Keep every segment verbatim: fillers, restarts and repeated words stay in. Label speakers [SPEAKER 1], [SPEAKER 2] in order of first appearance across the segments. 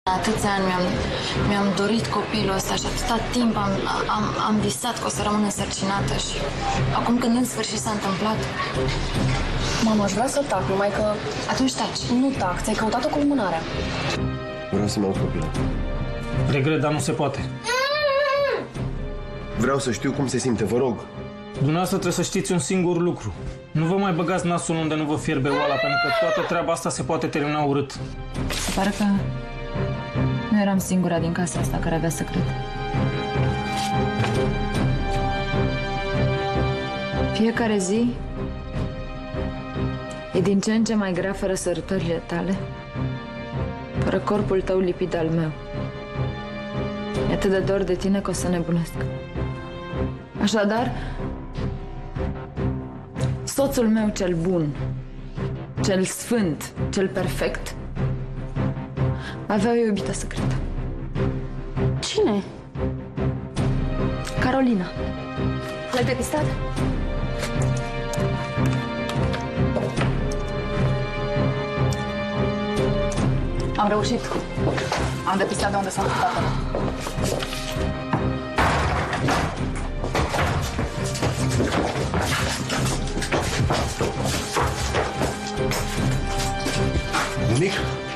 [SPEAKER 1] Atâția ani mi-am mi-am dorit copilul ăsta și atâta timp am, am, am visat că o să rămân însărcinată și acum când în sfârșit s-a întâmplat...
[SPEAKER 2] Mama, aș vrea să tac, numai că...
[SPEAKER 1] Atunci taci.
[SPEAKER 2] Nu tac, ți-ai căutat-o cu lumânarea.
[SPEAKER 3] Vreau să-mi aud copilul.
[SPEAKER 4] Regret, dar nu se poate.
[SPEAKER 3] Vreau să știu cum se simte, vă rog.
[SPEAKER 4] Dumneavoastră trebuie să știți un singur lucru. Nu vă mai băgați nasul unde nu vă fierbe oala, pentru că toată treaba asta se poate termina urât.
[SPEAKER 1] Se pare că nu eram singura din casa asta care avea secret. Fiecare zi e din ce în ce mai grea fără sărătările tale, fără corpul tău lipit al meu. E atât de dor de tine că o să nebunesc. Așadar, soțul meu cel bun, cel sfânt, cel perfect, avea o iubită secretă.
[SPEAKER 2] Cine?
[SPEAKER 1] Carolina.
[SPEAKER 2] L-ai depistat?
[SPEAKER 5] Am reușit. Am depistat de unde s-a întâmplat.
[SPEAKER 3] Nimic?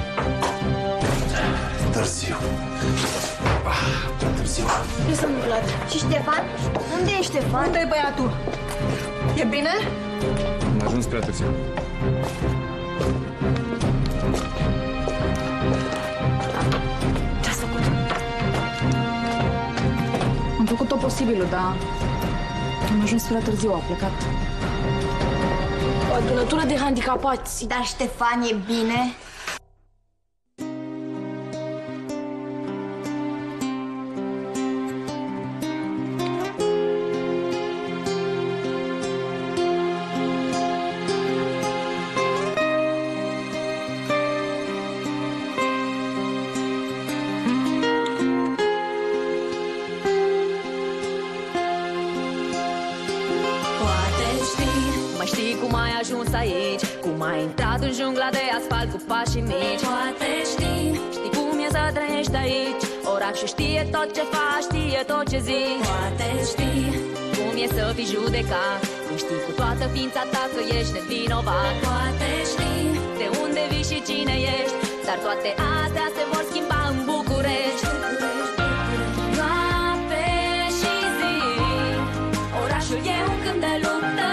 [SPEAKER 3] Târziu. Prea târziu.
[SPEAKER 6] Ce s-a întâmplat? Și Ștefan? Unde e Ștefan?
[SPEAKER 5] Unde e băiatul? E bine?
[SPEAKER 7] Am ajuns prea târziu.
[SPEAKER 5] Ce-ați făcut? Am făcut tot posibilul, dar am ajuns prea târziu, a plecat.
[SPEAKER 2] O adunătură de handicapați.
[SPEAKER 6] Dar Ștefan e bine?
[SPEAKER 8] Ajuns aici, cum ai intrat în jungla de asfalt cu pașii mici. Poate știi, știi cum e să trăiești aici. Orașul știe tot ce faci, știe tot ce zici. Poate știi cum e să fii judecat, când știi cu toată ființa ta că ești nevinovat. Poate știi de unde vii și cine ești, dar toate astea se vor schimba în București. Noapte și zi, orașul e un câmp de luptă.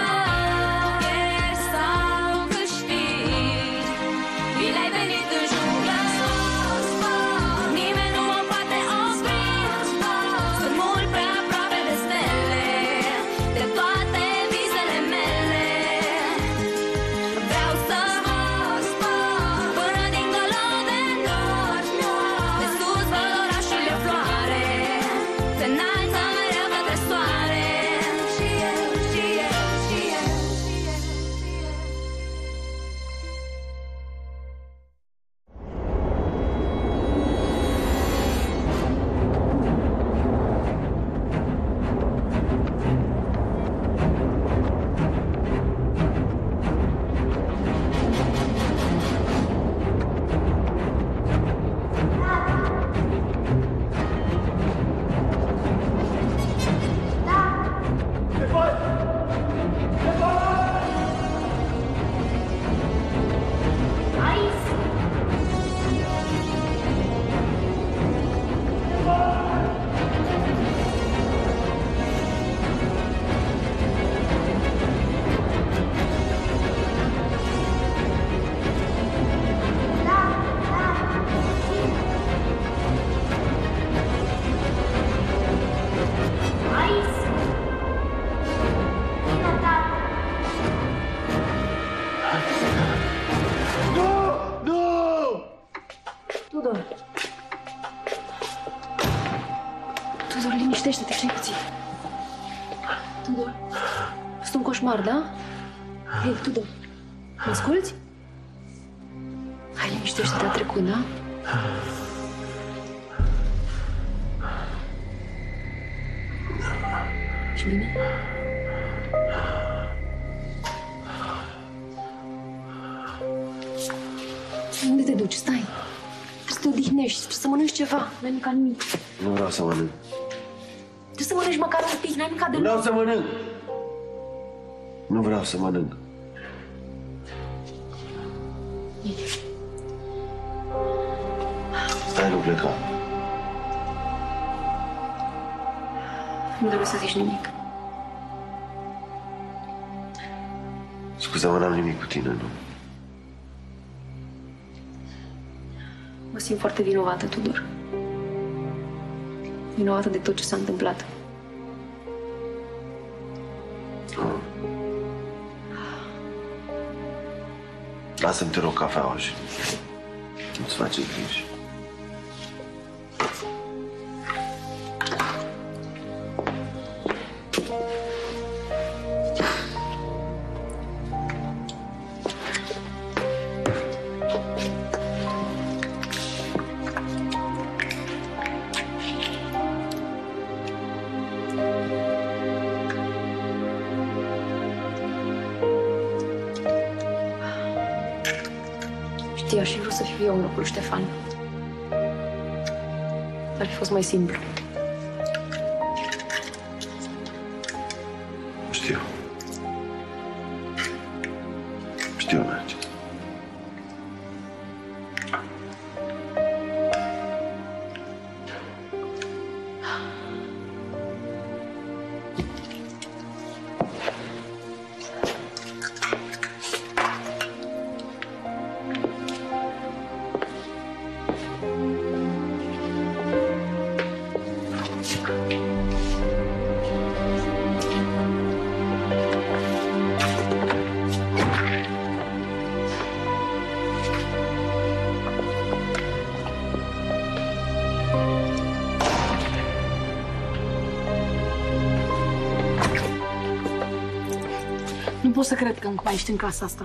[SPEAKER 2] Tudor, liniștește-te, ce-ai puțin. Tudor, a fost un coșmar, da? Hei, Tudor, mă asculți? Hai, liniștește-te, a trecut, da? Și bine? Unde te duci? Stai! să te odihnești, să mănânci ceva. N-ai mâncat nimic.
[SPEAKER 3] Nu vreau să mănânc.
[SPEAKER 2] Trebuie să mănânci măcar un pic, n-ai mâncat de
[SPEAKER 3] Nu vreau să mănânc. Nu vreau să mănânc. Stai, nu pleca.
[SPEAKER 2] Nu trebuie să zici nimic.
[SPEAKER 3] Scuze-mă, n-am nimic cu tine, nu?
[SPEAKER 2] Mă simt foarte vinovată, Tudor. Vinovată de tot ce s-a întâmplat.
[SPEAKER 3] Oh. Lasă-mi, te rog, cafeaua și nu-ți face griji.
[SPEAKER 2] Știi, aș fi vrut să fiu eu în locul Ștefan. Ar fi fost mai simplu.
[SPEAKER 3] Știu. Știu, Narcis.
[SPEAKER 5] Nu pot să cred că încă mai ești în casa asta.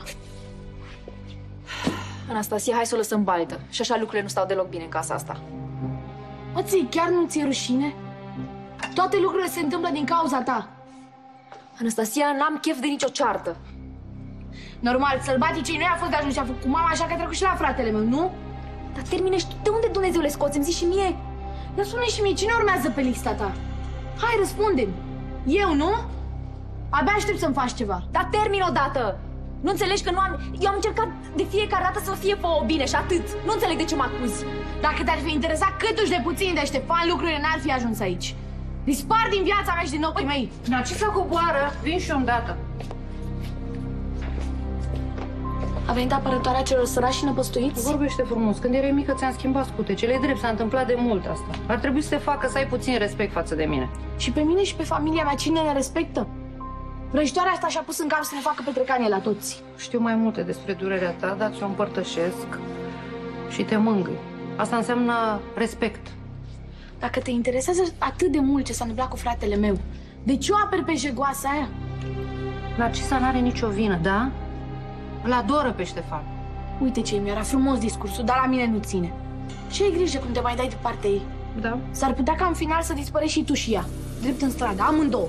[SPEAKER 1] Anastasia, hai să o lăsăm baltă. Și așa lucrurile nu stau deloc bine în casa asta.
[SPEAKER 5] Mă, ție, chiar nu ți-e rușine? Toate lucrurile se întâmplă din cauza ta.
[SPEAKER 1] Anastasia, n-am chef de nicio ceartă.
[SPEAKER 5] Normal, sălbaticii nu i-a fost de ajuns ce a făcut cu mama, așa că a trecut și la fratele meu, nu?
[SPEAKER 1] Dar termine și tu. De unde Dumnezeu le scoți? Îmi zici și mie.
[SPEAKER 5] Ia spune și mie, cine urmează pe lista ta? Hai, răspunde-mi. Eu, nu? Abia aștept să-mi faci ceva.
[SPEAKER 1] Dar termin odată. Nu înțelegi că nu am... Eu am încercat de fiecare dată să fie pe o bine și atât. Nu înțeleg de ce mă acuzi.
[SPEAKER 5] Dacă te-ar fi interesat câtuși de puțin de Ștefan, lucrurile n-ar fi ajuns aici. Dispar din viața mea și din ochii mei.
[SPEAKER 9] Dar ce să coboară? Vin și eu îndată.
[SPEAKER 5] A venit apărătoarea celor sărași și năpăstuiți?
[SPEAKER 9] Vorbește frumos. Când erai mică ți-am schimbat scutecele. E drept, s-a întâmplat de mult asta. Ar trebui să te facă să ai puțin respect față de mine.
[SPEAKER 5] Și pe mine și pe familia mea cine ne respectă? Vrăjitoarea asta și-a pus în cap să ne facă petrecanie la toți.
[SPEAKER 9] Știu mai multe despre durerea ta, dar ți-o împărtășesc și te mângâi. Asta înseamnă respect.
[SPEAKER 5] Dacă te interesează atât de mult ce s-a întâmplat cu fratele meu, de ce o aperi pe jegoasa aia?
[SPEAKER 9] Narcisa n-are nicio vină, da? Îl adoră pe Ștefan.
[SPEAKER 5] Uite ce mi-era frumos discursul, dar la mine nu ține. Ce ai grijă cum te mai dai de partea ei?
[SPEAKER 9] Da.
[SPEAKER 5] S-ar putea ca în final să dispărești și tu și ea. Drept în stradă, amândouă.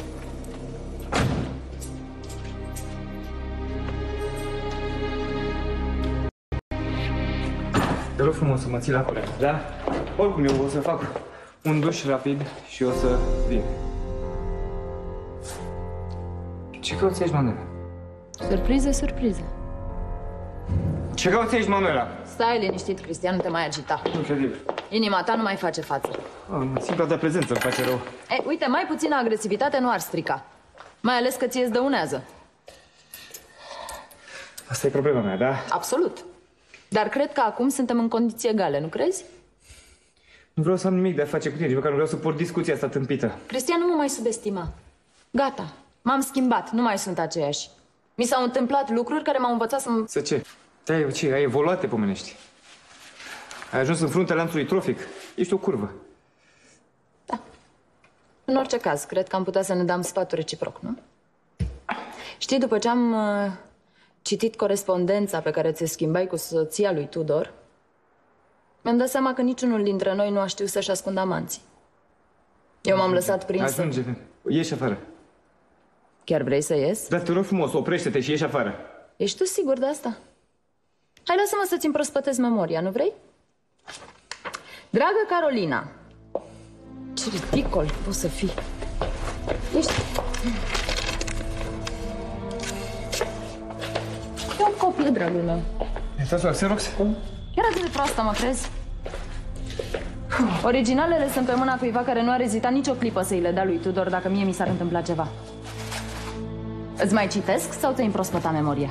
[SPEAKER 7] Te rog frumos să mă ții la curent, da? Oricum eu o să fac un duș rapid și o să vin. Ce cauți aici, Manuela?
[SPEAKER 1] Surpriză, surpriză.
[SPEAKER 7] Ce cauți aici, Manuela?
[SPEAKER 1] Stai liniștit, Cristian, nu te mai agita.
[SPEAKER 7] Incredibil.
[SPEAKER 1] Inima ta nu mai face față.
[SPEAKER 7] Oh, simpla ta prezență îmi face rău.
[SPEAKER 1] E, uite, mai puțină agresivitate nu ar strica. Mai ales că ție îți dăunează.
[SPEAKER 7] Asta e problema mea, da?
[SPEAKER 1] Absolut. Dar cred că acum suntem în condiții egale, nu crezi?
[SPEAKER 7] Nu vreau să am nimic de a face cu tine, nici măcar nu vreau să port discuția asta tâmpită.
[SPEAKER 1] Cristian, nu mă mai subestima. Gata, m-am schimbat, nu mai sunt aceeași. Mi s-au întâmplat lucruri care m-au învățat să...
[SPEAKER 7] Să ce? Te-ai, ce? Ai evoluat, te pomenești. Ai ajuns în fruntea lanțului trofic. Ești o curvă.
[SPEAKER 1] Da. În orice caz, cred că am putea să ne dăm sfaturi reciproc, nu? Știi, după ce am uh, citit corespondența pe care ți-o schimbai cu soția lui Tudor, mi-am dat seama că niciunul dintre noi nu a știut să-și ascundă amanții. Eu m-am lăsat prinsă.
[SPEAKER 7] Ajunge, ieși afară.
[SPEAKER 1] Chiar vrei să ies?
[SPEAKER 7] Dar te rog frumos, oprește-te și ieși afară.
[SPEAKER 1] Ești tu sigur de asta? Hai, lasă-mă să-ți împrospătez memoria, nu vrei? Dragă Carolina, ce ridicol poți să fii. Ești... E o copie, dragul meu.
[SPEAKER 7] Uitați la Xerox?
[SPEAKER 1] Chiar atât de proastă, mă crezi? Originalele sunt pe mâna cuiva care nu a ezitat nicio clipă să îi le dea lui Tudor dacă mie mi s-ar întâmpla ceva. Îți mai citesc sau ți-ai împrospătat memoria?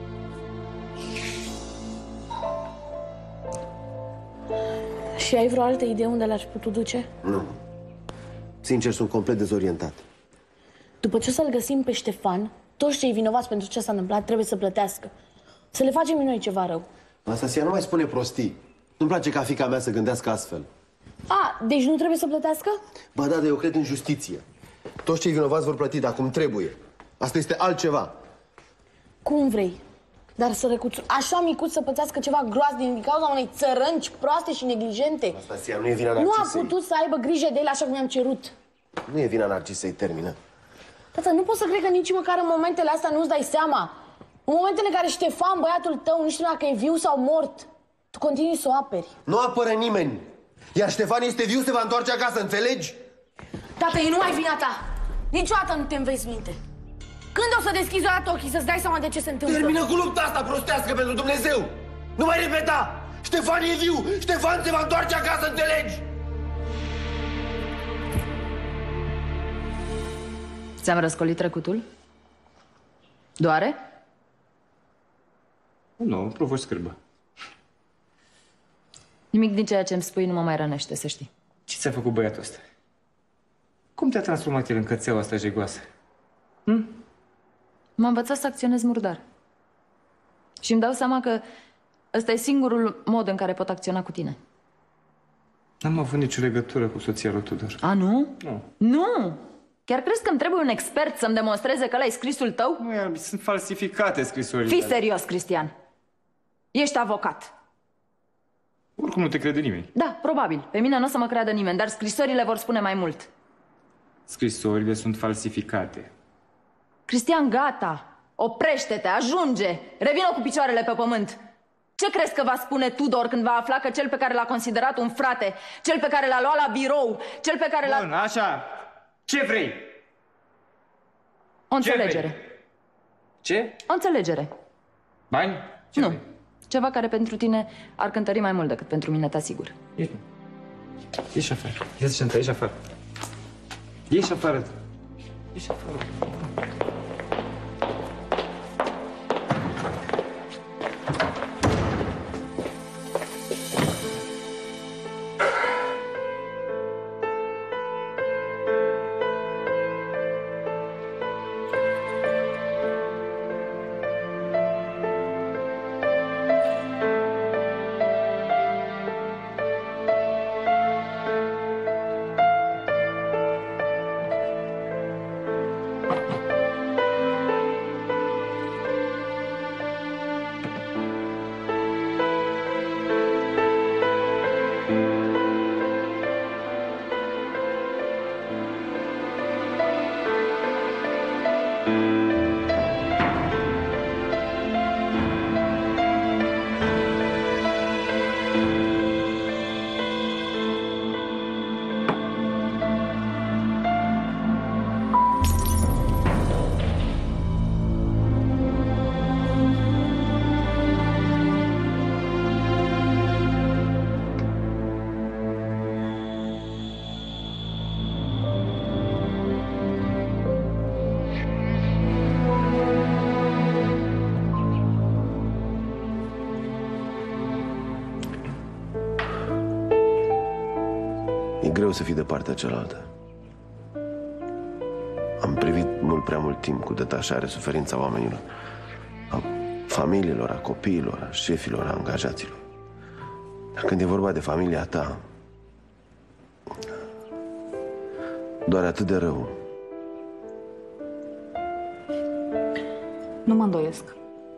[SPEAKER 5] Și ai vreo altă idee unde l-aș putut duce?
[SPEAKER 3] Nu. Sincer, sunt complet dezorientat.
[SPEAKER 5] După ce o să-l găsim pe Ștefan, toți cei vinovați pentru ce s-a întâmplat trebuie să plătească. Să le facem noi ceva rău.
[SPEAKER 3] Anastasia, nu mai spune prostii. Nu-mi place ca fiica mea să gândească astfel.
[SPEAKER 5] A, deci nu trebuie să plătească?
[SPEAKER 3] Ba da, dar eu cred în justiție. Toți cei vinovați vor plăti, dar cum trebuie. Asta este altceva.
[SPEAKER 5] Cum vrei. Dar sărăcuțul, așa micuț să pățească ceva groaznic din cauza unei țărănci proaste și neglijente.
[SPEAKER 3] Anastasia, nu e vina
[SPEAKER 5] Nu a
[SPEAKER 3] Narcisei.
[SPEAKER 5] putut să aibă grijă de el așa cum i-am cerut.
[SPEAKER 3] Nu e vina Narcisei, termină.
[SPEAKER 5] Tata, nu pot să cred că nici măcar în momentele astea nu-ți dai seama. În momentele în care Ștefan, băiatul tău, nu știu dacă e viu sau mort, tu continui să o aperi.
[SPEAKER 3] Nu apără nimeni. Iar Ștefan este viu, se va întoarce acasă, înțelegi?
[SPEAKER 5] Tata, e numai vina ta. Niciodată nu te înveți minte. Când o să deschizi o dată ochii să-ți dai seama de ce se întâmplă?
[SPEAKER 3] Termină cu lupta asta prostească pentru Dumnezeu! Nu mai repeta! Ștefan e viu! Ștefan se va întoarce acasă, înțelegi?
[SPEAKER 1] Ți-am răscolit trecutul? Doare?
[SPEAKER 7] Nu, provoci scârbă.
[SPEAKER 1] Nimic din ceea ce îmi spui nu mă mai rănește, să știi.
[SPEAKER 7] Ce ți-a făcut băiatul ăsta? Cum te-a transformat el în cățeaua asta jegoasă? Hm?
[SPEAKER 1] M-a învățat să acționez murdar. Și îmi dau seama că ăsta e singurul mod în care pot acționa cu tine.
[SPEAKER 7] N-am avut nicio legătură cu soția lui Tudor.
[SPEAKER 1] A, nu?
[SPEAKER 7] Nu.
[SPEAKER 1] Nu! Chiar crezi că îmi trebuie un expert să-mi demonstreze că ăla e scrisul tău?
[SPEAKER 7] Nu, iar sunt falsificate scrisorile.
[SPEAKER 1] Fii serios, Cristian. Ești avocat.
[SPEAKER 7] Oricum nu te crede nimeni.
[SPEAKER 1] Da, probabil. Pe mine nu o să mă creadă nimeni, dar scrisorile vor spune mai mult.
[SPEAKER 7] Scrisorile sunt falsificate.
[SPEAKER 1] Cristian, gata! Oprește-te, ajunge! Revină cu picioarele pe pământ! Ce crezi că va spune Tudor când va afla că cel pe care l-a considerat un frate, cel pe care l-a luat la birou, cel pe care l-a...
[SPEAKER 7] Bun, așa. Ce vrei?
[SPEAKER 1] O înțelegere.
[SPEAKER 7] Ce? Ce?
[SPEAKER 1] O înțelegere.
[SPEAKER 7] Bani? Ce
[SPEAKER 1] nu.
[SPEAKER 7] vrei?
[SPEAKER 1] Ceva care pentru tine ar cântări mai mult decât pentru mine, te asigur.
[SPEAKER 7] Ieși. Ieși afară. Ieși, Șanta, ieși afară. Ieși afară. Ieși afară.
[SPEAKER 3] E greu să fii de partea cealaltă. Am privit mult prea mult timp cu detașare suferința oamenilor, a familiilor, a copiilor, a șefilor, a angajaților. Dar când e vorba de familia ta, doare atât de rău.
[SPEAKER 10] Nu mă îndoiesc.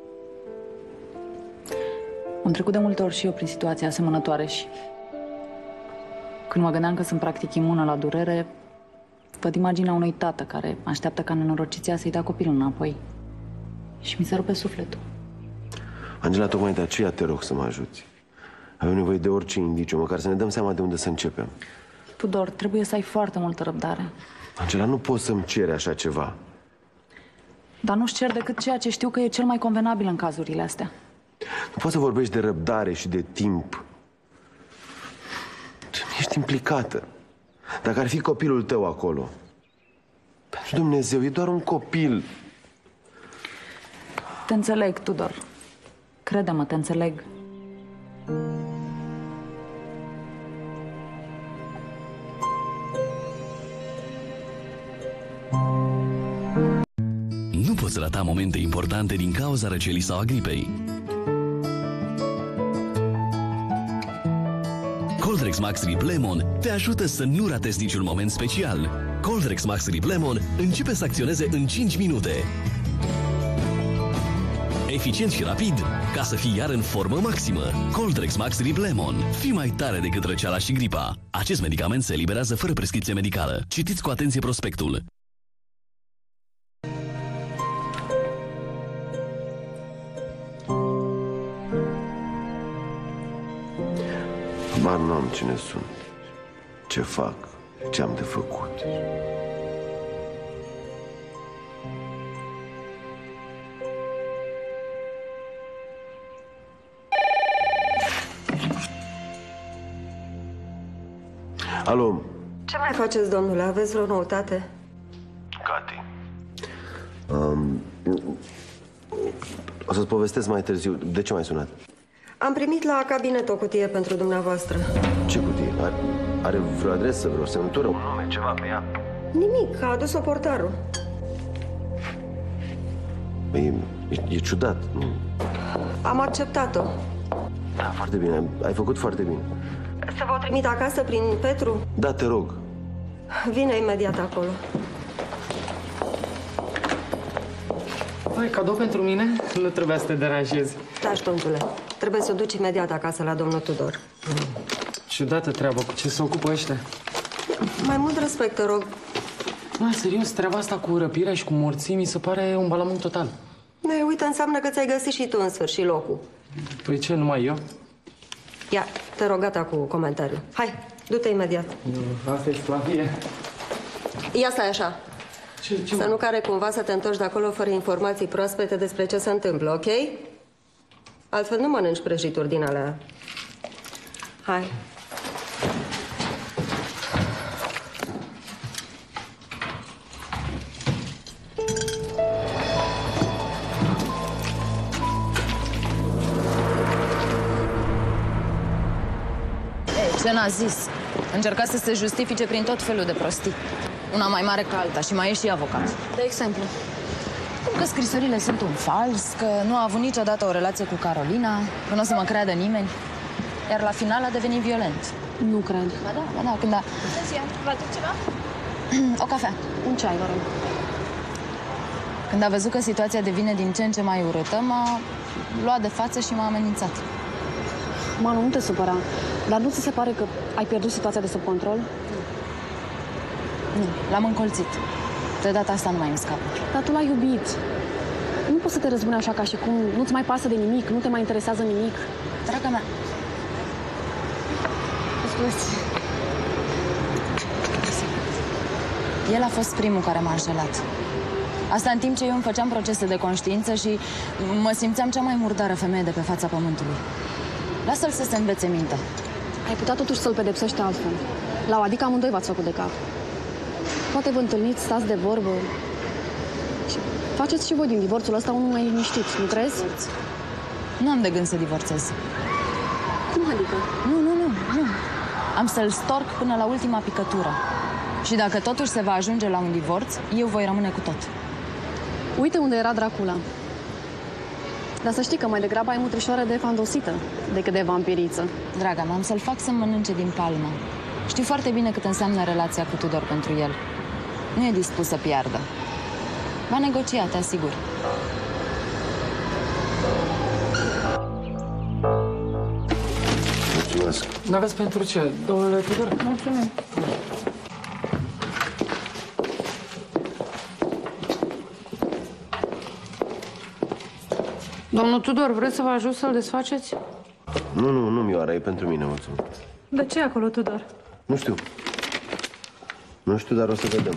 [SPEAKER 10] Am trecut de multe ori și eu prin situații asemănătoare și când mă gândeam că sunt practic imună la durere, văd imaginea unui tată care așteaptă ca nenorociția să-i dea copilul înapoi. Și mi se rupe sufletul.
[SPEAKER 3] Angela, tocmai de aceea te rog să mă ajuți. Avem nevoie de orice indiciu, măcar să ne dăm seama de unde să începem.
[SPEAKER 10] Tudor, trebuie să ai foarte multă răbdare.
[SPEAKER 3] Angela, nu poți să-mi ceri așa ceva.
[SPEAKER 10] Dar nu-și cer decât ceea ce știu că e cel mai convenabil în cazurile astea.
[SPEAKER 3] Nu poți să vorbești de răbdare și de timp. Tu nu ești implicată. Dacă ar fi copilul tău acolo, pentru Dumnezeu, e doar un copil.
[SPEAKER 10] Te înțeleg, Tudor. Crede-mă, te înțeleg.
[SPEAKER 11] Nu poți rata momente importante din cauza răcelii sau a gripei. Coldrex Max Rip Lemon te ajută să nu ratezi niciun moment special. Coldrex Max Rip Lemon începe să acționeze în cinci minute. Eficient și rapid, ca să fii iar în formă maximă. Coldrex Max Rip Lemon. Fii mai tare decât răceala și gripa. Acest medicament se eliberează fără prescripție medicală. Citiți cu atenție prospectul.
[SPEAKER 3] Habar nu am cine sunt, ce fac, ce am de făcut. Alo?
[SPEAKER 12] Ce mai faceți, domnule? Aveți vreo noutate?
[SPEAKER 3] Cati. Um, o să-ți povestesc mai târziu. De ce m-ai sunat?
[SPEAKER 12] Am primit la cabinet o cutie pentru dumneavoastră.
[SPEAKER 3] Ce cutie? Are, are vreo adresă, vreo semnătură, un nume, ceva pe ea?
[SPEAKER 12] Nimic, a adus-o portarul.
[SPEAKER 3] E, e, e ciudat, nu?
[SPEAKER 12] Am acceptat-o.
[SPEAKER 3] Da, foarte bine, ai făcut foarte bine.
[SPEAKER 12] Să vă trimit acasă prin Petru?
[SPEAKER 3] Da, te rog.
[SPEAKER 12] Vine imediat acolo.
[SPEAKER 7] Ai cadou pentru mine? Nu trebuia să te deranjezi.
[SPEAKER 12] Taci, domnule. Trebuie să o duci imediat acasă la domnul Tudor.
[SPEAKER 7] Ciudată treabă. Cu ce se ocupă ăștia?
[SPEAKER 12] Mai mult respect, te rog.
[SPEAKER 7] Mă, serios, treaba asta cu răpirea și cu morții mi se pare un balamont total.
[SPEAKER 12] Ne, uite, înseamnă că ți-ai găsit și tu în sfârșit locul.
[SPEAKER 7] Păi ce, numai eu?
[SPEAKER 12] Ia, te rog, gata cu comentariul. Hai, du-te imediat.
[SPEAKER 7] Asta e sclavie.
[SPEAKER 12] Ia stai așa.
[SPEAKER 7] Ce, ce
[SPEAKER 12] să nu care cumva să te întorci de acolo fără informații proaspete despre ce se întâmplă, ok? Altfel nu mănânci prăjituri din alea. Hai.
[SPEAKER 1] Ce n-a zis? Încerca să se justifice prin tot felul de prostii. Una mai mare ca alta și mai e și avocat.
[SPEAKER 5] De exemplu?
[SPEAKER 1] Că scrisorile sunt un fals, că nu a avut niciodată o relație cu Carolina, că nu o să mă creadă nimeni. Iar la final a devenit violent.
[SPEAKER 5] Nu cred.
[SPEAKER 1] Ba da, ba da, când a...
[SPEAKER 2] Atenție, vă aduc ceva?
[SPEAKER 1] O cafea.
[SPEAKER 5] Un ceai, vă rog.
[SPEAKER 1] Când a văzut că situația devine din ce în ce mai urâtă, m-a luat de față și m-a amenințat.
[SPEAKER 5] Manu, nu te supăra. Dar nu ți se pare că ai pierdut situația de sub control?
[SPEAKER 1] Nu, l-am încolțit. De data asta nu mai îmi scapă.
[SPEAKER 5] Dar tu l-ai iubit. Nu poți să te răzbuni așa ca și cum nu-ți mai pasă de nimic, nu te mai interesează nimic.
[SPEAKER 1] Draga mea. El a fost primul care m-a înșelat. Asta în timp ce eu îmi făceam procese de conștiință și mă simțeam cea mai murdară femeie de pe fața pământului. Lasă-l să se învețe minte.
[SPEAKER 5] Ai putea totuși să-l pedepsești altfel. La o adică amândoi v-ați făcut de cap. Poate vă întâlniți, stați de vorbă și faceți și voi din divorțul ăsta unul mai liniștit, nu crezi?
[SPEAKER 1] Nu am de gând să divorțez.
[SPEAKER 5] Cum adică?
[SPEAKER 1] Nu, nu, nu, nu. Am să-l storc până la ultima picătură. Și dacă totuși se va ajunge la un divorț, eu voi rămâne cu tot.
[SPEAKER 5] Uite unde era Dracula. Dar să știi că mai degrabă ai mutrișoară de fandosită decât de vampiriță.
[SPEAKER 1] Draga mea, am să-l fac să mănânce din palmă. Știu foarte bine cât înseamnă relația cu Tudor pentru el. Nu e dispus să piardă. Va negocia, te asigur.
[SPEAKER 3] Mulțumesc.
[SPEAKER 7] N-aveți pentru ce, domnule Tudor?
[SPEAKER 5] Mulțumim.
[SPEAKER 9] Domnul Tudor, vreți să vă ajut să-l desfaceți?
[SPEAKER 3] Nu, nu, nu, Mioara, e pentru mine, mulțumesc.
[SPEAKER 13] De ce e acolo, Tudor?
[SPEAKER 3] Nu știu. Nu știu, dar o să vedem.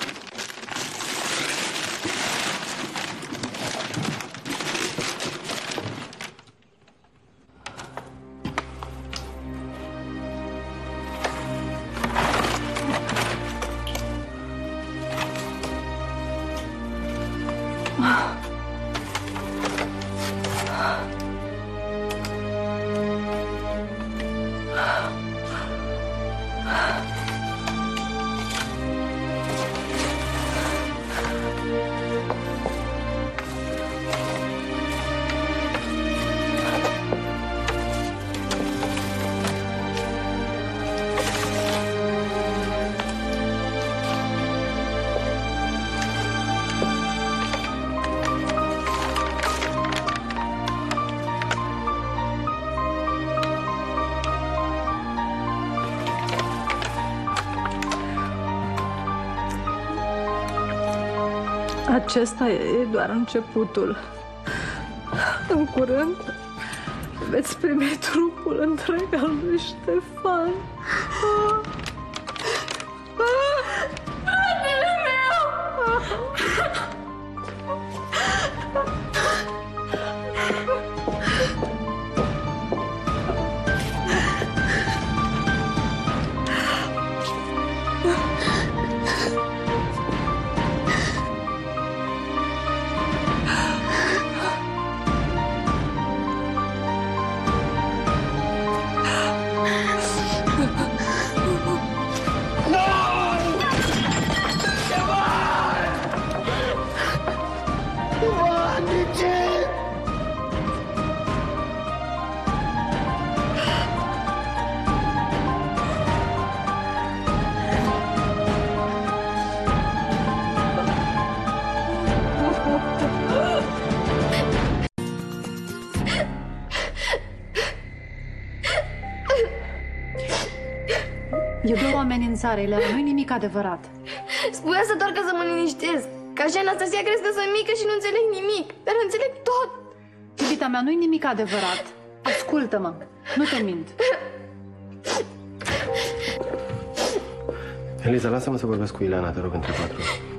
[SPEAKER 13] Acesta e doar începutul. În curând veți primi trupul întreg al lui Ștefan. Fratele meu!
[SPEAKER 9] E doar o amenințare, Elena, nu-i nimic adevărat.
[SPEAKER 6] Spui asta doar ca să mă liniștesc. Ca și Anastasia crezi că sunt mică și nu înțeleg nimic, dar înțeleg tot.
[SPEAKER 9] Iubita mea, nu-i nimic adevărat. Ascultă-mă, nu te mint.
[SPEAKER 3] Eliza, lasă-mă să vorbesc cu Ileana, te rog, între patru.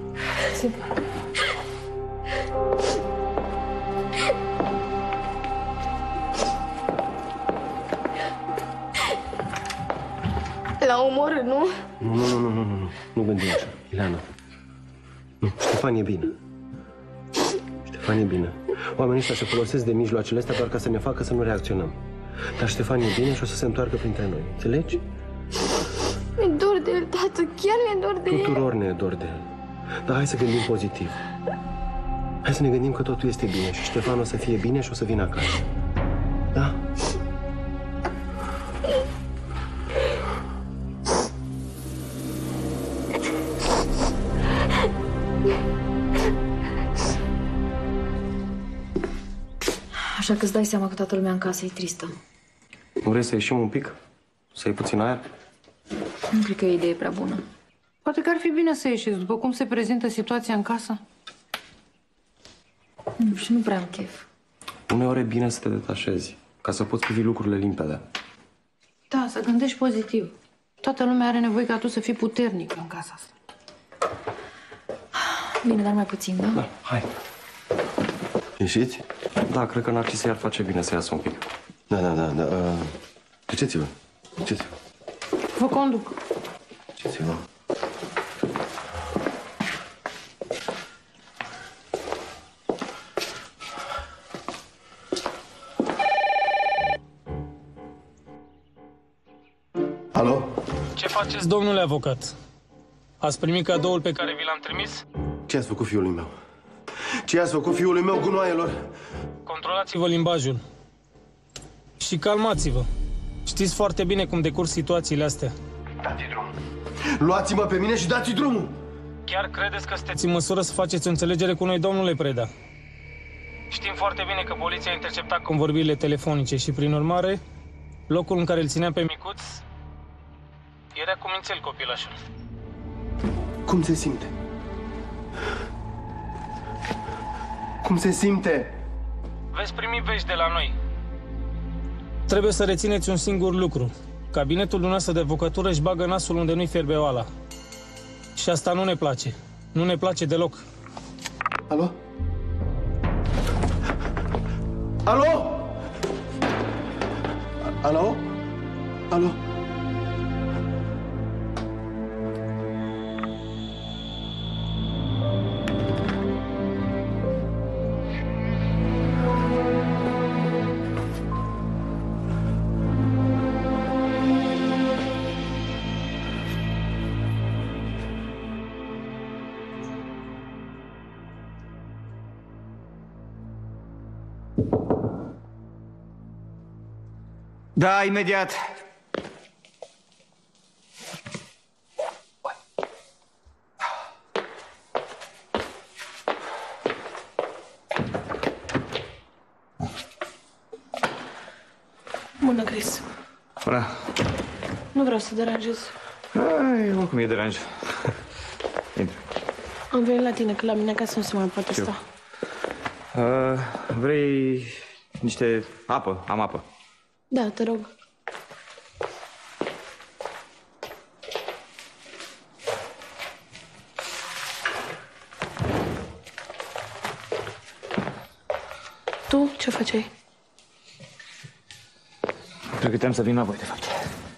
[SPEAKER 6] La omorât, nu?
[SPEAKER 3] Nu, nu, nu, nu, nu, nu, nu gândi așa, Ileana. Nu, Ștefan e bine. Ștefan e bine. Oamenii ăștia se folosesc de mijloacele astea doar ca să ne facă să nu reacționăm. Dar Ștefan e bine și o să se întoarcă printre noi, înțelegi?
[SPEAKER 6] Mi-e dor de el, tată, chiar mi-e dor de el.
[SPEAKER 3] Tuturor ne e dor de el. Dar hai să gândim pozitiv. Hai să ne gândim că totul este bine și Ștefan o să fie bine și o să vină acasă. Da?
[SPEAKER 1] Așa că îți dai seama că toată lumea în casă e tristă.
[SPEAKER 3] Nu vrei să ieșim un pic? Să iei puțin aer?
[SPEAKER 1] Nu cred că e o idee prea bună.
[SPEAKER 9] Poate că ar fi bine să ieșiți, după cum se prezintă situația în casă.
[SPEAKER 1] Nu, și nu prea am chef.
[SPEAKER 3] Uneori e bine să te detașezi, ca să poți privi lucrurile limpede.
[SPEAKER 9] Da, să gândești pozitiv. Toată lumea are nevoie ca tu să fii puternic în casa asta.
[SPEAKER 1] Bine, dar mai puțin, da?
[SPEAKER 3] Da, hai. Ieșiți? Da, cred că Narcisa ar face bine să iasă un pic. Da, da, da, da. Uh, duceți-vă. Duceți-vă.
[SPEAKER 9] Vă conduc.
[SPEAKER 3] Duceți-vă. Alo?
[SPEAKER 4] Ce faceți, domnule avocat? Ați primit cadoul pe care vi l-am trimis?
[SPEAKER 3] Ce ați făcut fiului meu? Ce ați făcut fiului meu, gunoaielor?
[SPEAKER 4] Controlați-vă limbajul. Și calmați-vă. Știți foarte bine cum decurg situațiile astea.
[SPEAKER 3] Dați drumul. Luați-mă pe mine și dați drumul.
[SPEAKER 4] Chiar credeți că sunteți în măsură să faceți o înțelegere cu noi, domnule Preda? Știm foarte bine că poliția a interceptat convorbirile telefonice și, prin urmare, locul în care îl ținea pe micuț era cu mințel copilașul.
[SPEAKER 3] Cum se simte? Cum se simte?
[SPEAKER 4] Veți primi vești de la noi. Trebuie să rețineți un singur lucru. Cabinetul dumneavoastră de avocatură își bagă nasul unde nu-i fierbe oala. Și asta nu ne place. Nu ne place deloc.
[SPEAKER 3] Alo? Alo? Alo? Alo?
[SPEAKER 7] Da, imediat.
[SPEAKER 13] Bună, Chris.
[SPEAKER 7] Bună.
[SPEAKER 13] Nu vreau să deranjez.
[SPEAKER 7] Ai, oricum e deranj. Intră.
[SPEAKER 13] Am venit la tine, că la mine acasă nu se mai poate sta.
[SPEAKER 7] Uh, vrei niște apă? Am apă.
[SPEAKER 13] Da, te rog. Tu ce făceai?
[SPEAKER 7] Pregăteam să vin înapoi, de fapt.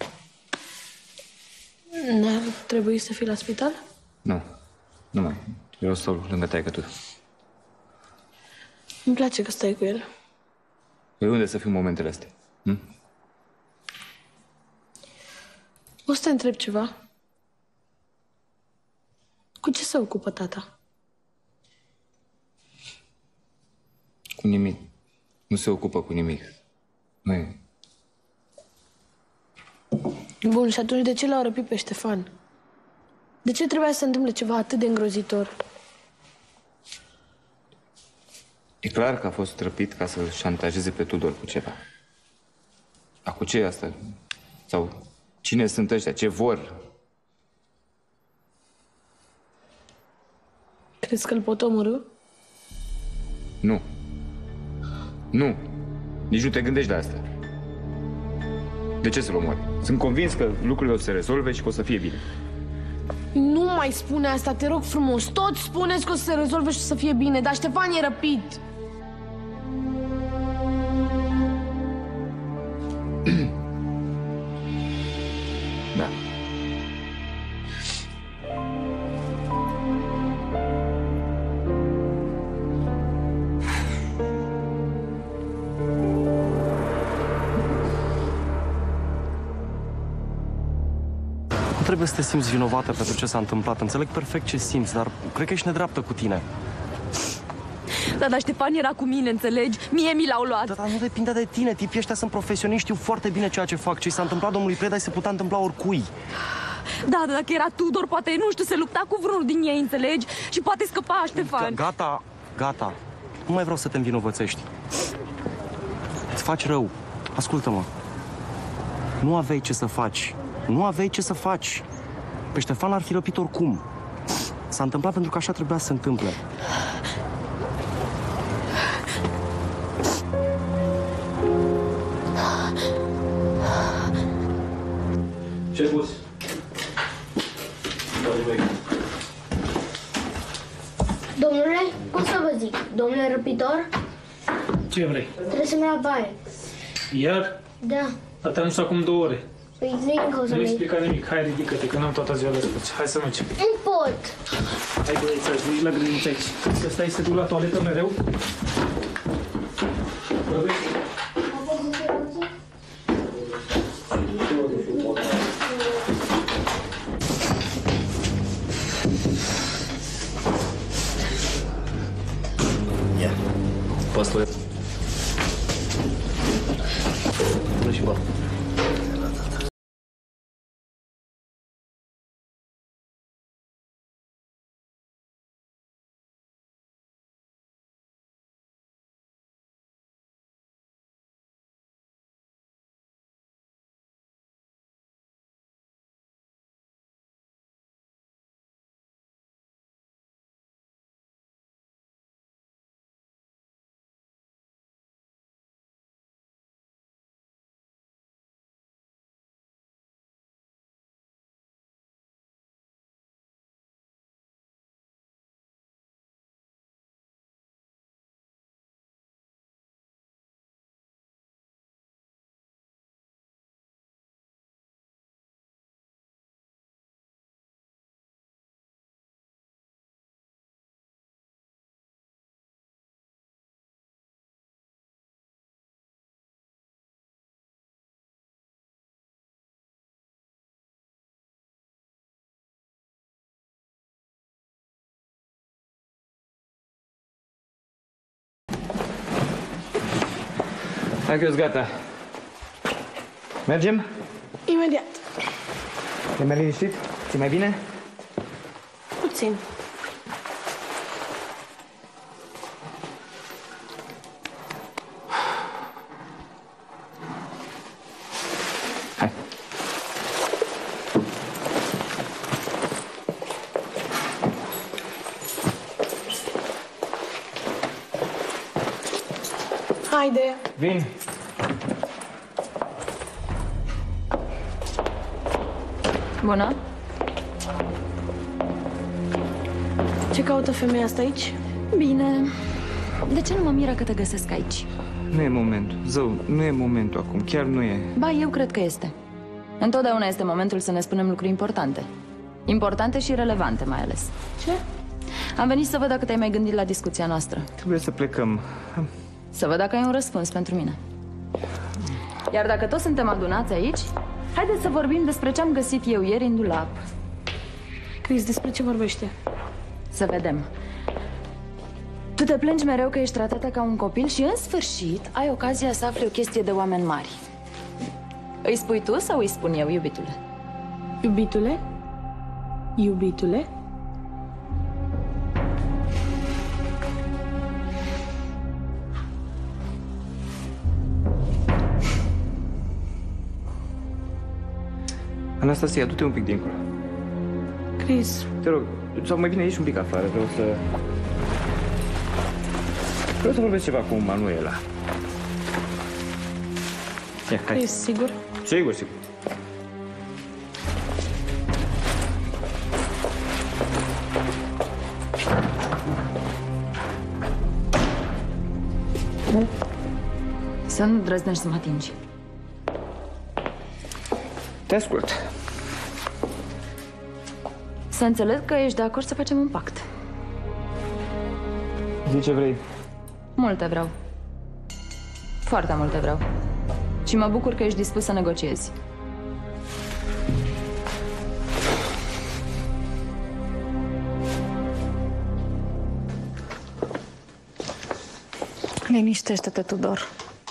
[SPEAKER 13] N-ar trebui să fii la spital?
[SPEAKER 7] Nu. Nu mai. Eu stau lângă taică tu.
[SPEAKER 13] Îmi place că stai cu el.
[SPEAKER 7] Păi unde să fiu momentele astea? Hm?
[SPEAKER 13] O să te întreb ceva. Cu ce se ocupă tata?
[SPEAKER 7] Cu nimic. Nu se ocupă cu nimic. Nu e.
[SPEAKER 13] Bun, și atunci de ce l-au răpit pe Ștefan? De ce trebuia să se întâmple ceva atât de îngrozitor?
[SPEAKER 7] E clar că a fost răpit ca să șantajeze pe Tudor cu ceva. Dar cu ce e asta? Sau cine sunt ăștia? Ce vor?
[SPEAKER 13] Crezi că îl pot omorâ?
[SPEAKER 7] Nu. Nu. Nici nu te gândești la asta. De ce să-l omori? Sunt convins că lucrurile o să se rezolve și că o să fie bine.
[SPEAKER 13] Nu mai spune asta, te rog frumos. Toți spuneți că o să se rezolve și o să fie bine, dar Ștefan e răpit.
[SPEAKER 7] Da.
[SPEAKER 3] Nu trebuie să te simți vinovată pentru ce s-a întâmplat. Înțeleg perfect ce simți, dar cred că ești nedreaptă cu tine.
[SPEAKER 8] Da, dar Ștefan era cu mine, înțelegi? Mie mi l-au luat.
[SPEAKER 3] Da, dar nu depinde de tine. Tipii ăștia sunt profesioniști, știu foarte bine ceea ce fac. Ce i s-a întâmplat domnului Preda se putea întâmpla oricui.
[SPEAKER 8] Da, dar dacă era Tudor, poate, nu știu, se lupta cu vreunul din ei, înțelegi? Și poate scăpa Ștefan.
[SPEAKER 3] Gata, gata. Nu mai vreau să te învinovățești. Îți faci rău. Ascultă-mă. Nu aveai ce să faci. Nu aveai ce să faci. Pe Ștefan ar fi răpit oricum. S-a întâmplat pentru că așa trebuia să se întâmple.
[SPEAKER 4] Ce bus?
[SPEAKER 6] Domnule, cum să vă zic? Domnule răpitor?
[SPEAKER 4] Ce vrei?
[SPEAKER 6] Trebuie să merg la baie.
[SPEAKER 4] Iar?
[SPEAKER 6] Da.
[SPEAKER 4] Dar te-am dus acum două ore.
[SPEAKER 6] Păi zi încă o să
[SPEAKER 4] Nu
[SPEAKER 6] merg.
[SPEAKER 4] explica nimic. Hai, ridică-te, că n-am toată ziua de spus. Hai să mergem.
[SPEAKER 6] Nu pot.
[SPEAKER 4] Hai, băieți, aici, nici la grădiniță aici. Să stai să te duc la toaletă mereu.
[SPEAKER 3] Ia. Păstor. Bună și bă.
[SPEAKER 7] Hai că eu-s gata. Mergem?
[SPEAKER 13] Imediat.
[SPEAKER 7] E mai liniștit? Ți-e mai bine?
[SPEAKER 13] Puțin.
[SPEAKER 7] Hai.
[SPEAKER 13] Haide.
[SPEAKER 7] Vin.
[SPEAKER 1] Bună.
[SPEAKER 13] Ce caută femeia asta aici?
[SPEAKER 1] Bine. De ce nu mă miră că te găsesc aici?
[SPEAKER 7] Nu e momentul. Zău, nu e momentul acum. Chiar nu e.
[SPEAKER 1] Ba, eu cred că este. Întotdeauna este momentul să ne spunem lucruri importante. Importante și relevante, mai ales.
[SPEAKER 13] Ce?
[SPEAKER 1] Am venit să văd dacă te-ai mai gândit la discuția noastră.
[SPEAKER 7] Trebuie să plecăm.
[SPEAKER 1] Să văd dacă ai un răspuns pentru mine. Iar dacă toți suntem adunați aici, haideți să vorbim despre ce am găsit eu ieri în dulap.
[SPEAKER 13] Cris, despre ce vorbește?
[SPEAKER 1] Să vedem. Tu te plângi mereu că ești tratată ca un copil și, în sfârșit, ai ocazia să afli o chestie de oameni mari. Îi spui tu sau îi spun eu, iubitule?
[SPEAKER 13] Iubitule? Iubitule?
[SPEAKER 7] Anastasia, du-te un pic dincolo.
[SPEAKER 13] Cris.
[SPEAKER 7] Te rog, sau mai bine ieși un pic afară. Vreau să... Vreau să vorbesc ceva cu Manuela. Ia, hai.
[SPEAKER 13] Cris, sigur?
[SPEAKER 7] Sigur, sigur.
[SPEAKER 1] Să nu drăznești să mă atingi.
[SPEAKER 7] Te ascult.
[SPEAKER 1] Să înțeleg că ești de acord să facem un pact.
[SPEAKER 7] Zi ce vrei.
[SPEAKER 1] Multe vreau. Foarte multe vreau. Și mă bucur că ești dispus să negociezi.
[SPEAKER 5] Liniștește-te, Tudor.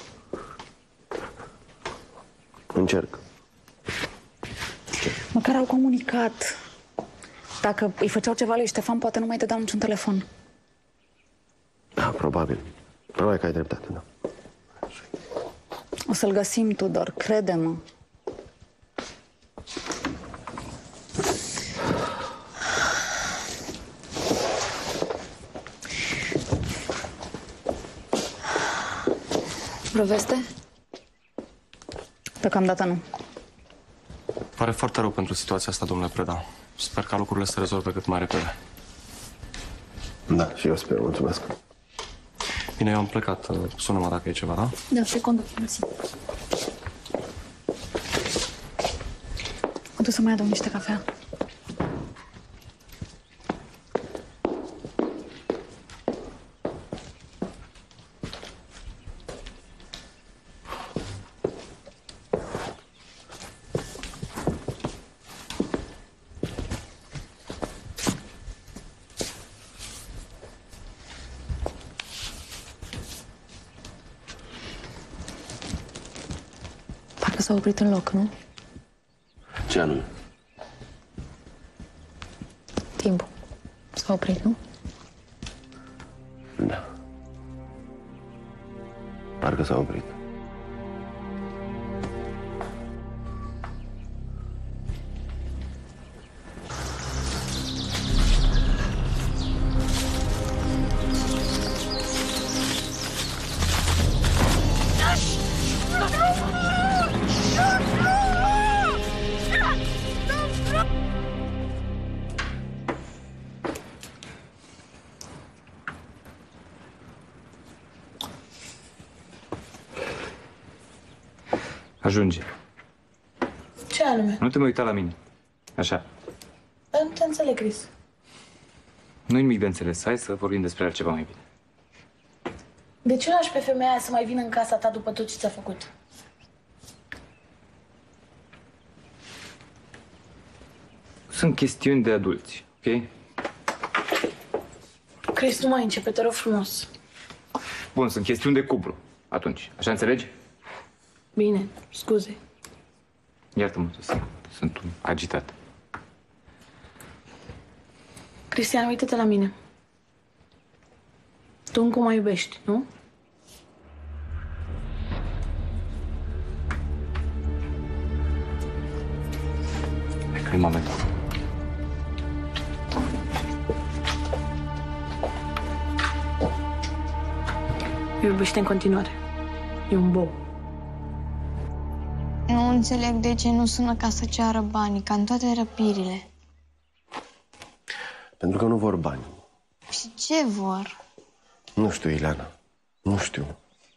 [SPEAKER 3] Încerc.
[SPEAKER 5] Măcar au comunicat. Dacă îi făceau ceva lui Ștefan, poate nu mai te dau niciun telefon.
[SPEAKER 3] Da, probabil. Probabil că ai dreptate, da.
[SPEAKER 5] O să-l găsim, Tudor, crede-mă.
[SPEAKER 2] Vreo veste?
[SPEAKER 5] Deocamdată nu.
[SPEAKER 14] Pare foarte rău pentru situația asta, domnule Preda. Sper ca lucrurile să se rezolve cât mai repede.
[SPEAKER 3] Da, și eu sper. Mulțumesc.
[SPEAKER 14] Bine, eu am plecat. Sună-mă dacă e ceva, da?
[SPEAKER 2] Da, secundă, mersi.
[SPEAKER 5] O duc să mai adun niște cafea.
[SPEAKER 2] S-a oprit în loc, nu?
[SPEAKER 3] Ce anume?
[SPEAKER 2] Timpul. S-a oprit, nu?
[SPEAKER 3] Da. Parcă s-a oprit.
[SPEAKER 7] Ajunge.
[SPEAKER 13] Ce anume?
[SPEAKER 7] Nu te mai uita la mine. Așa.
[SPEAKER 13] Dar nu te înțeleg, Cris.
[SPEAKER 7] Nu-i nimic de înțeles. Hai să vorbim despre altceva mai bine.
[SPEAKER 13] De ce lași pe femeia aia să mai vină în casa ta după tot ce ți-a făcut?
[SPEAKER 7] Sunt chestiuni de adulți, ok?
[SPEAKER 13] Cris, nu mai începe, te rog frumos.
[SPEAKER 7] Bun, sunt chestiuni de cuplu. Atunci, așa înțelegi?
[SPEAKER 13] Bine, scuze.
[SPEAKER 7] Iartă-mă, sunt, sunt agitat.
[SPEAKER 13] Cristian, uită-te la mine. Tu încă mă iubești, nu?
[SPEAKER 7] Hai că e momentul.
[SPEAKER 13] Mă iubește în continuare. E un bou.
[SPEAKER 6] Nu înțeleg de ce nu sună ca să ceară banii, ca în toate răpirile.
[SPEAKER 3] Pentru că nu vor bani.
[SPEAKER 6] Și ce vor?
[SPEAKER 3] Nu știu, Ileana. Nu știu.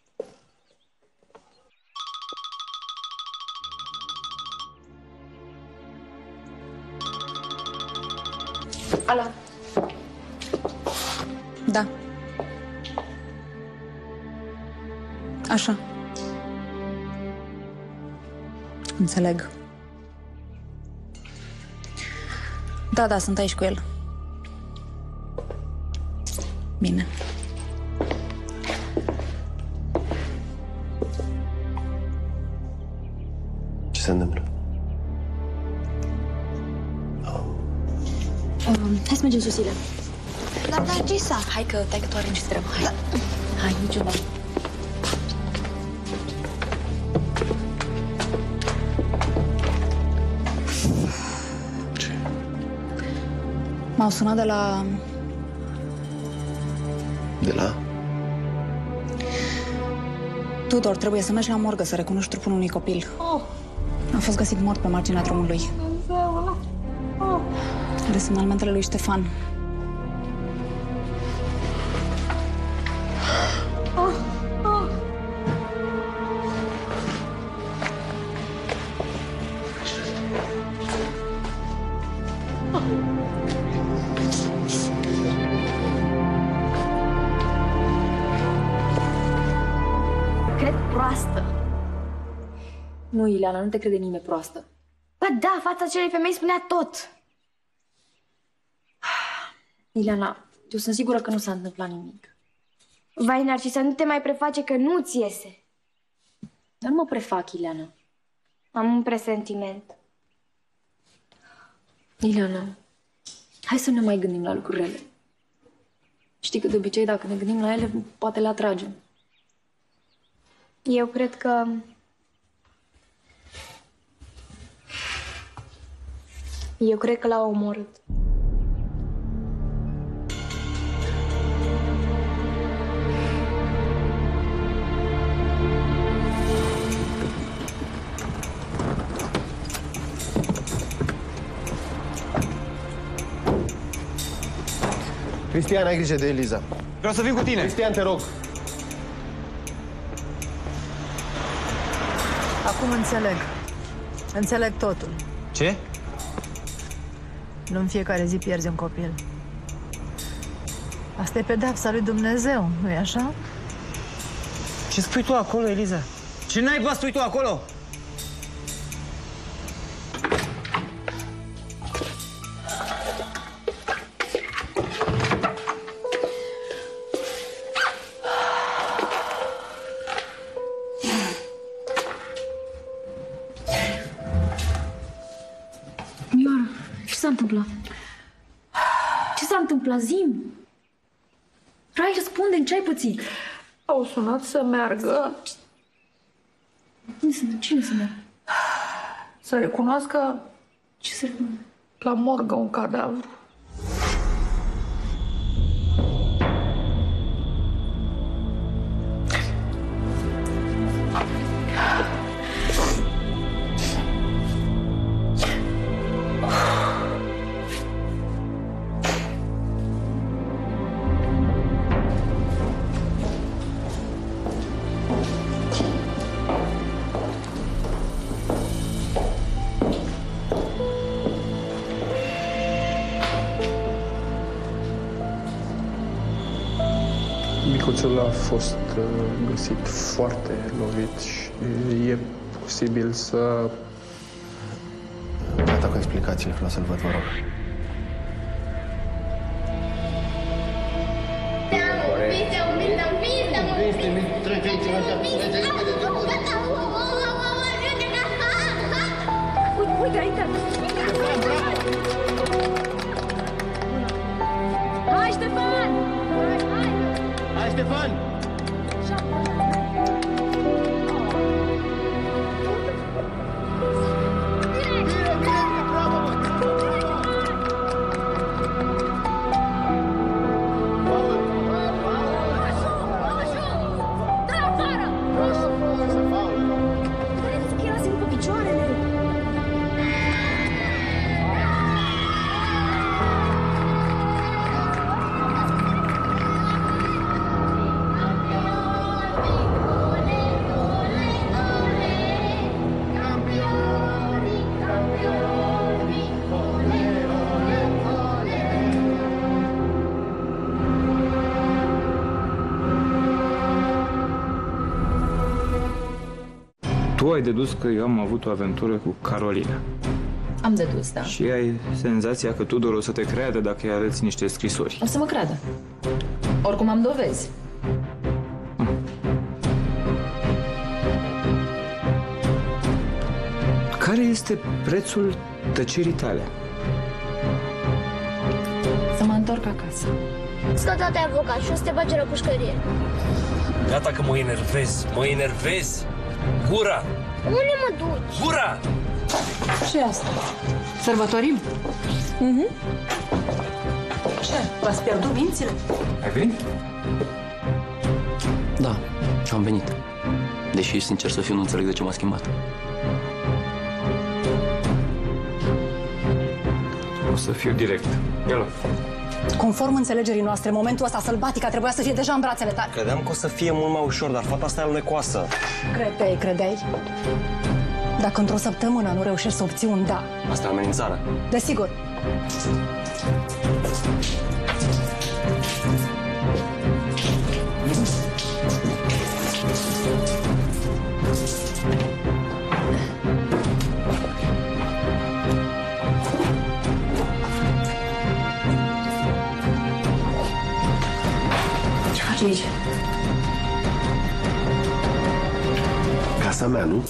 [SPEAKER 2] Alo.
[SPEAKER 10] Da. Așa. Înțeleg. Da, da, sunt aici cu el. Bine.
[SPEAKER 3] Ce se întâmplă?
[SPEAKER 2] Um, hai să mergem sus, Ileana.
[SPEAKER 6] Dar Narcisa...
[SPEAKER 2] Hai că tai că tu înregistrăm. Hai. Da. Hai, niciuna.
[SPEAKER 10] M-au sunat de la...
[SPEAKER 3] De la?
[SPEAKER 10] Tudor, trebuie să mergi la morgă să recunoști trupul unui copil.
[SPEAKER 6] Oh.
[SPEAKER 10] A fost găsit mort pe marginea drumului.
[SPEAKER 6] Oh.
[SPEAKER 10] De semnalmentele lui Ștefan.
[SPEAKER 6] Oh. Oh.
[SPEAKER 2] Cred proastă. Nu, Ileana, nu te crede nimeni proastă.
[SPEAKER 6] Ba da, fața acelei femei spunea tot.
[SPEAKER 2] Ileana, eu sunt sigură că nu s-a întâmplat nimic.
[SPEAKER 6] Vai, Narcisa, nu te mai preface că nu-ți iese.
[SPEAKER 2] Dar nu mă prefac, Ileana.
[SPEAKER 6] Am un presentiment.
[SPEAKER 2] Ileana, hai să ne mai gândim la lucruri rele. Știi că de obicei dacă ne gândim la ele, poate le atragem.
[SPEAKER 6] Eu cred că... Eu cred că l-a omorât.
[SPEAKER 3] Cristian, ai grijă de Eliza.
[SPEAKER 14] Vreau să vin cu tine.
[SPEAKER 3] Cristian, te rog.
[SPEAKER 15] Acum înțeleg. Înțeleg totul.
[SPEAKER 14] Ce?
[SPEAKER 15] Nu în fiecare zi pierzi un copil. Asta e pedeapsa lui Dumnezeu, nu-i așa?
[SPEAKER 14] Ce spui tu acolo, Eliza? Ce naiba spui tu acolo?
[SPEAKER 2] Mioara, ce s-a întâmplat? Ce s-a întâmplat? Zi-mi! Rai, răspunde-mi, ce ai pățit?
[SPEAKER 13] Au sunat să meargă.
[SPEAKER 2] Unde să meargă? Cine să meargă?
[SPEAKER 13] Să recunoască...
[SPEAKER 2] Ce să recunoască?
[SPEAKER 13] La morgă un cadavru.
[SPEAKER 16] Micuțul a fost găsit foarte lovit și e posibil să...
[SPEAKER 3] Gata cu explicațiile, vreau să-l văd, vă rog.
[SPEAKER 6] Te-am iubit, te-am iubit, te-am iubit, te-am iubit.
[SPEAKER 8] Uite, aici! Hai, Ștefan! Hai!
[SPEAKER 3] Hai, Ștefan!
[SPEAKER 7] Tu ai dedus că eu am avut o aventură cu Carolina.
[SPEAKER 1] Am dedus, da.
[SPEAKER 7] Și ai senzația că Tudor o să te creadă dacă îi arăți niște scrisori.
[SPEAKER 1] O să mă creadă. Oricum am dovezi.
[SPEAKER 7] Care este prețul tăcerii tale?
[SPEAKER 1] Să mă întorc acasă.
[SPEAKER 6] Scot de avocat și o să te bagi la pușcărie.
[SPEAKER 17] Gata că mă enervez, mă enervez. Gura!
[SPEAKER 6] Unde mă duci?
[SPEAKER 17] Gura!
[SPEAKER 5] Ce asta? Sărbătorim? Mhm. Ce? V-ați pierdut mințile?
[SPEAKER 7] Ai venit?
[SPEAKER 18] Da, am venit. Deși, sincer să fiu, nu înțeleg de ce m-a schimbat.
[SPEAKER 7] O să fiu direct. Ia-l.
[SPEAKER 5] Conform înțelegerii noastre, momentul ăsta sălbatica trebuia să fie deja în brațele tale.
[SPEAKER 18] Credeam că o să fie mult mai ușor, dar fata asta e alunecoasă.
[SPEAKER 5] Credeai, credeai? Dacă într-o săptămână nu reușești să obții un da.
[SPEAKER 18] Asta e amenințare.
[SPEAKER 5] Desigur.
[SPEAKER 1] Ce faci aici?
[SPEAKER 3] Casa mea, nu?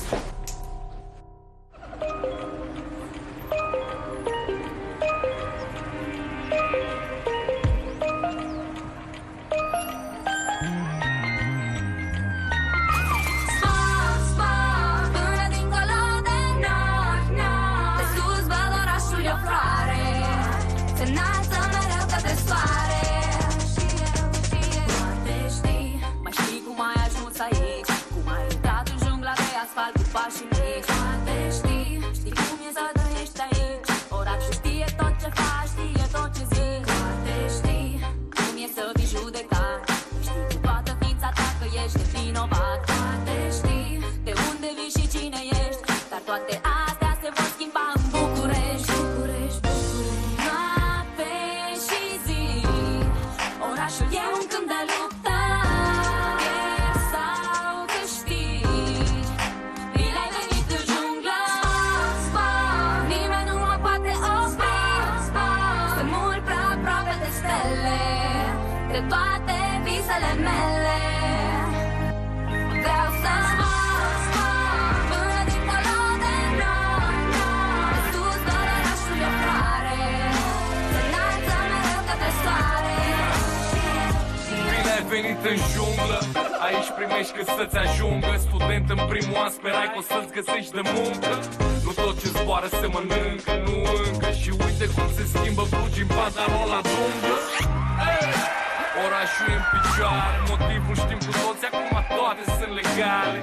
[SPEAKER 19] În junglă, aici primești cât să-ți ajungă. Student în primul an, sperai că o să-ți găsești de muncă. Nu tot ce zboară se mănâncă, nu încă. Și uite cum se schimbă blugi în pantalon la dunglă. Hey! Orașul e în picioare, motivul știm cu toți, acum toate sunt legale.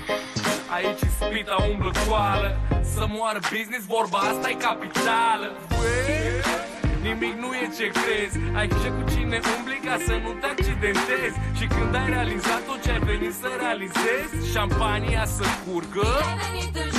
[SPEAKER 19] Aici ispita umblă goală, să moară business, vorba asta e capitală. Băi, nimic nu e ce crezi, ai grijă cu cine umbli ca să nu te accidentezi. Și când ai realizat tot ce ai venit să realizezi, șampania să curgă.